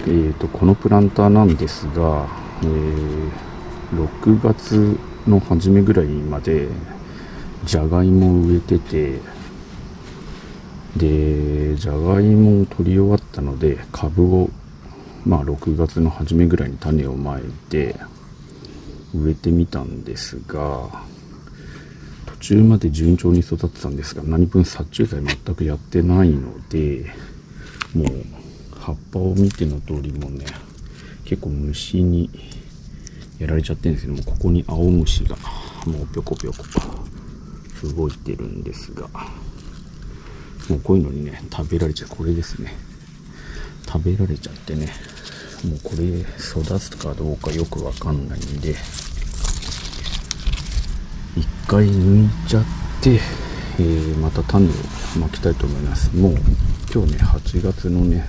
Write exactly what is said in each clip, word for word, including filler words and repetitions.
えーと、このプランターなんですが、えー、ろくがつの初めぐらいまでじゃがいもを植えてて、でじゃがいもを取り終わったので株を、まあ、ろくがつの初めぐらいに種をまいて植えてみたんですが、途中まで順調に育ってたんですが、何分殺虫剤全くやってないので、もう葉っぱを見ての通りもね、結構虫にやられちゃってるんですけども、ここに青虫がもうぴょこぴょこ動いてるんですが、もうこういうのにね食べられちゃう。これですね、食べられちゃってね、もうこれ育つかどうかよくわかんないんで、一回抜いちゃって、えー、また種をまきたいと思います。もう今日ねはちがつのね、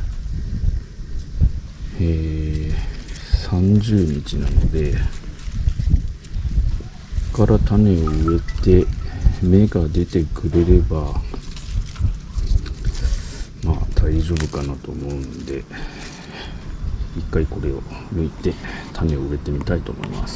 えー、さんじゅうにちなので、ここから種を植えて芽が出てくれればまあ大丈夫かなと思うんで、一回これを抜いて種を植えてみたいと思います。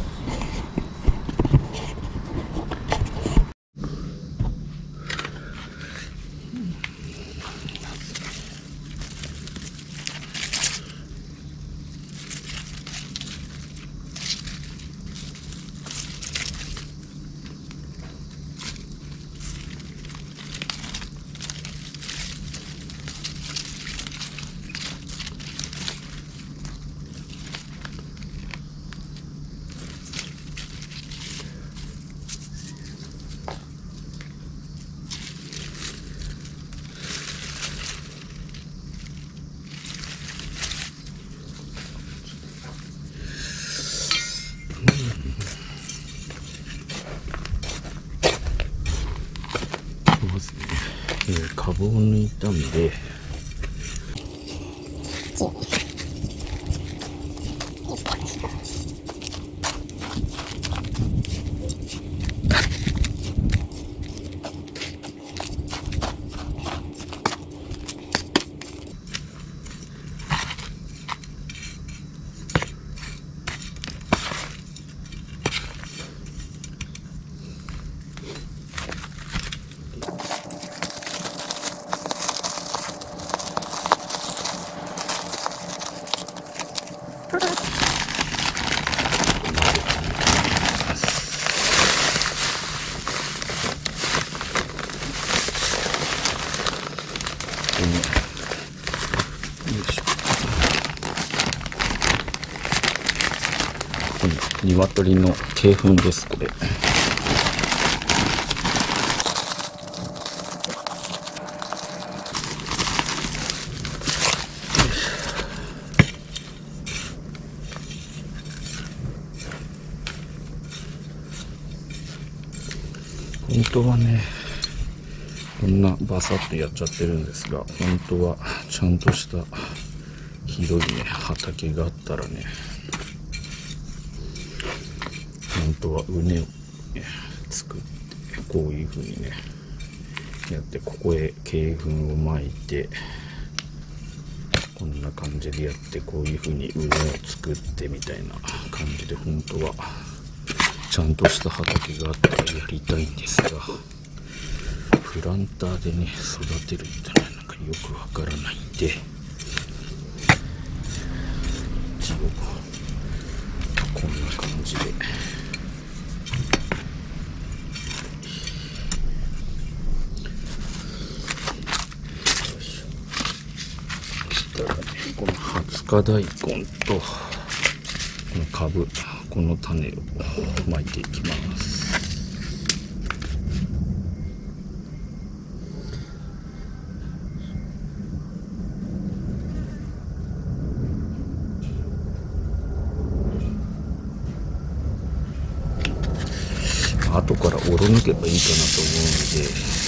まずね、えー、株を抜いたんで、鶏の鶏粉です。これ本当はねこんなバサッとやっちゃってるんですが、本当はちゃんとした広いね畑があったらね、本当は畝を、ね、作ってこういう風にねやって、ここへ鶏粉をまいて、こんな感じでやって、こういう風に畝を作ってみたいな感じで、本当はちゃんとした畑があったらやりたいんですが、プランターでね育てるってのはなんかよくわからないんで、一応こんな感じで。このはつか大根とこの株、この種をまいていきます。後からおろ抜けばいいかなと思うんで、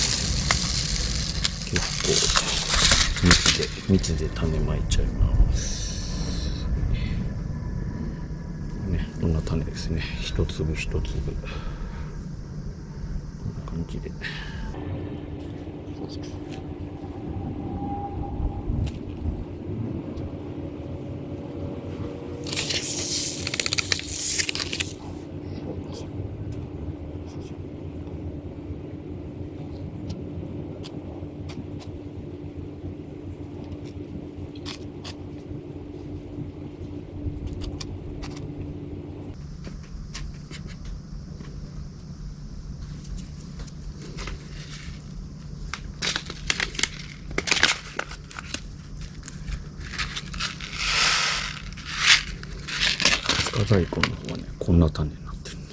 結構蜜で蜜で種まいちゃいますね。こんな種ですね、一粒一粒こんな感じで。 大根の方はね、こんな種になってる。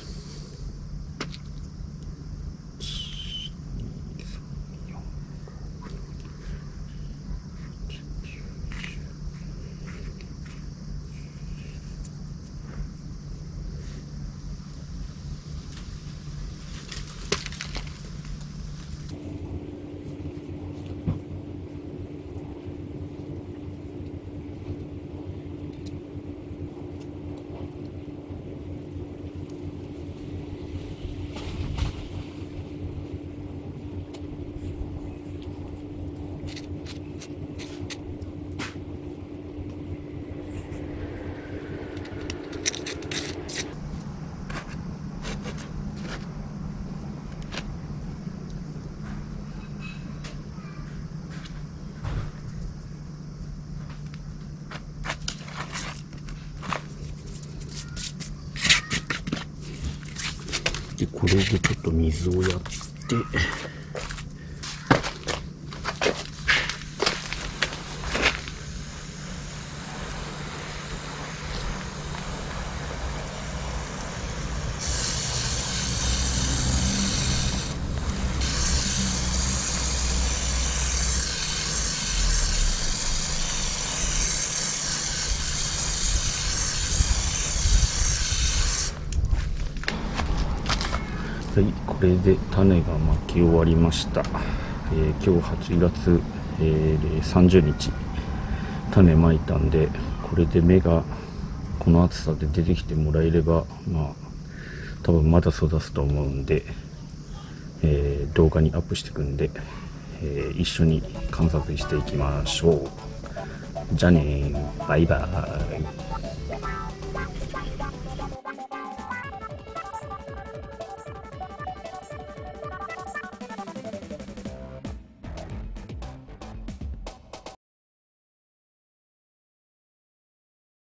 で、これでちょっと水をやって、はい、これで種がまき終わりました。えー、今日はちがつ、えー、さんじゅうにち種まいたんで、これで芽がこの厚さで出てきてもらえれば、まあ多分まだ育つと思うんで、えー、動画にアップしていくんで、えー、一緒に観察していきましょう。じゃあねー、バイバーイ。